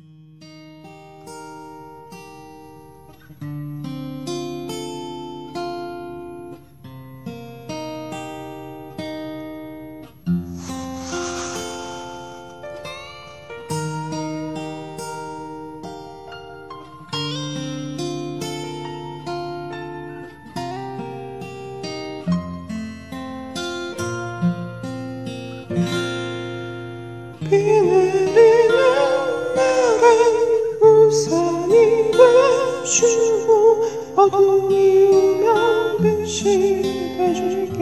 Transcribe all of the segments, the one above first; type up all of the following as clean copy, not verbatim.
비 내리는 날엔 우산이 돼주고 어둠이 오면 빛이 돼줄게.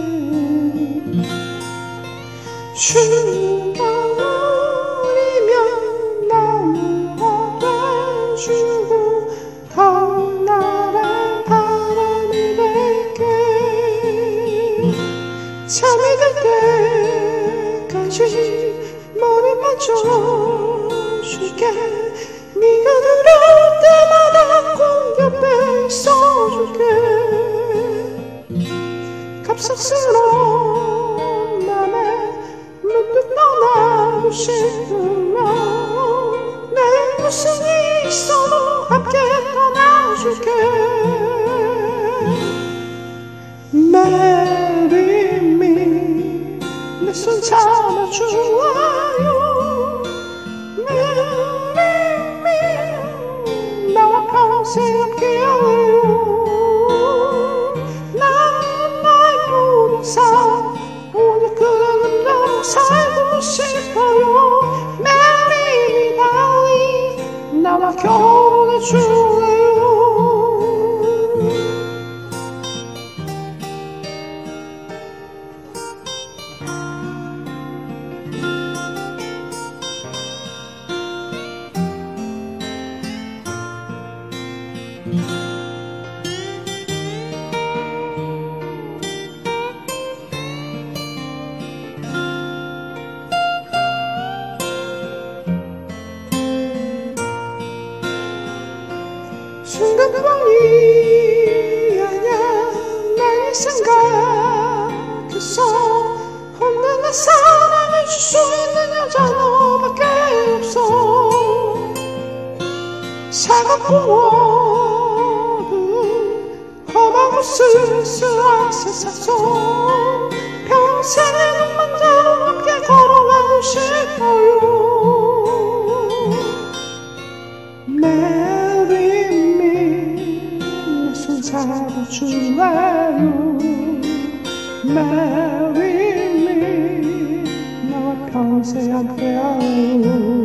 주가 오리면 나무가 돼주고 더운 날엔 바람이 될게. 잠이 들 때까지 머리 맞춰줄게. 네가 두려울 때마다 꼭 옆에 있어줄게. 갑작스러운 맘에 문득 떠나고 싶으면 내일 무슨 일이 있어도 함께 떠나줄게. Marry me, 내 손 잡아주어요. Marry me, 나와 평생 함께해요. 나는 나의 모든 삶 오늘 그대로 살고 싶어요. Marry me darling, 나와 결혼해줄래요. 순간뿐이 아냐 나의 생각에서 없는 내 사랑을 줄 수 있는 여자 너밖에 없어. 차갑고 어두운 험하고 쓸쓸한 세상 속 평생의 눈만자로 함께 걸어가고 싶어요. 잡아줄래요. Marry me, 나와 평생 함께하요.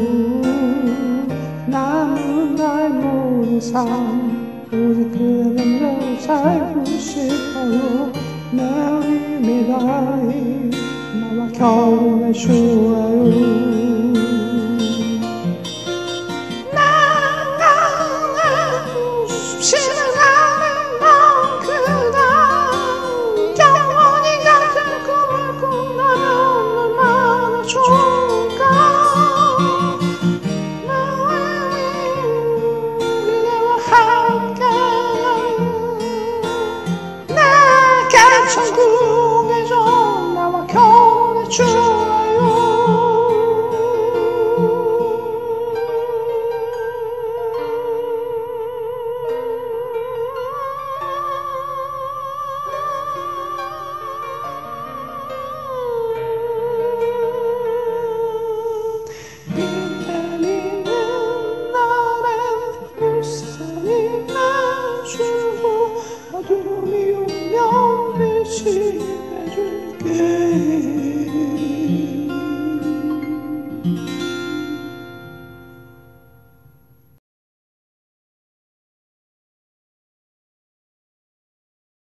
나는 나의 모든 삶 오직 그대 맘대로 살고 싶어요. Marry me darling, 나와 결혼해줄래요. 천국에서 나와 결혼해줄래요. 비 내리는 날엔 우산이 내주고 어두운